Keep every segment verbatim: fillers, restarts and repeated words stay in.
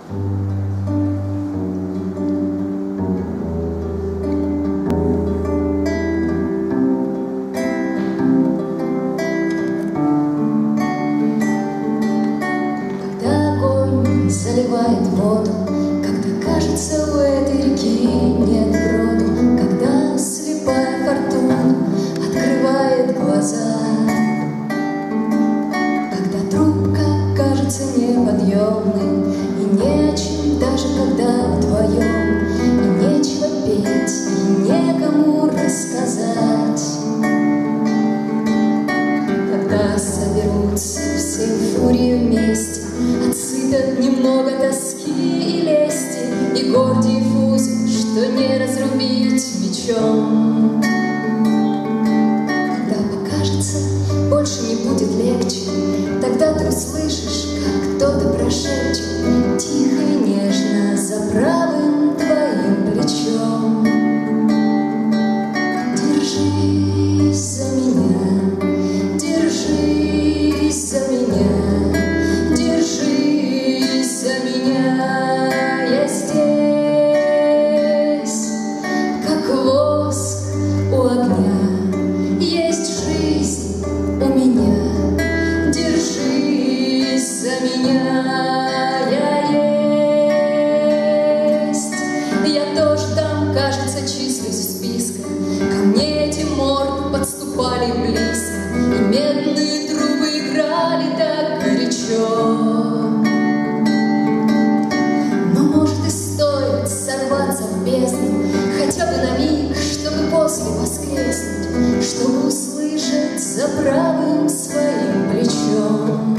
Заливает воду, когда кажется, у этой реки нет броду, когда слепая фортуна открывает глаза, когда трубка кажется неподъемной и нечем, даже когда вдвоем, и нечего петь, и некому рассказать, когда соберутся все фурии вместе, отсыпят немного тоски и лести, и Гордиев узел, что не разрубить мечом. Когда покажется, больше не будет легче, тогда ты услышишь, как кто-то прошепчет тихо и нежно за правым твоим плечом: держись за меня, держись за меня. Подступали близко, и медные трубы играли так горячо. Но, может, и стоит сорваться в бездну, хотя бы на миг, чтобы после воскреснуть, чтобы услышать за правым своим плечом: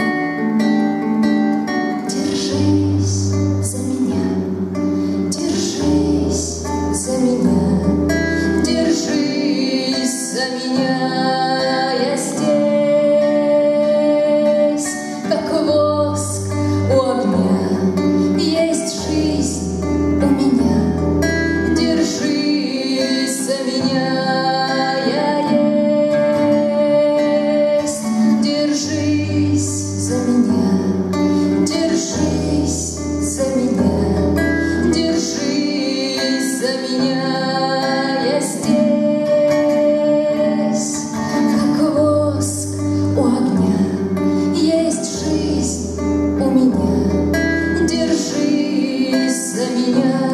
держись за меня, держись за меня, держись за меня, я здесь, как воск у огня, есть жизнь у меня, держись за меня, я есть, держись за меня, держись за меня, держись за меня, я здесь. Есть жизнь у меня, держись за меня.